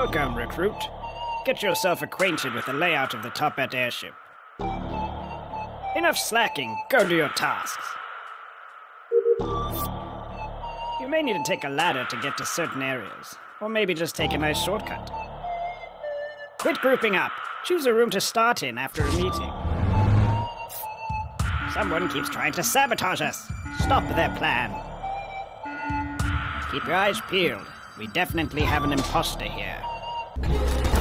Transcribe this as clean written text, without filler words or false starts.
Welcome, recruit. Get yourself acquainted with the layout of the Toppat airship. Enough slacking, go do your tasks. You may need to take a ladder to get to certain areas, or maybe just take a nice shortcut. Quit grouping up. Choose a room to start in after a meeting. Someone keeps trying to sabotage us. Stop their plan. Keep your eyes peeled. We definitely have an imposter here.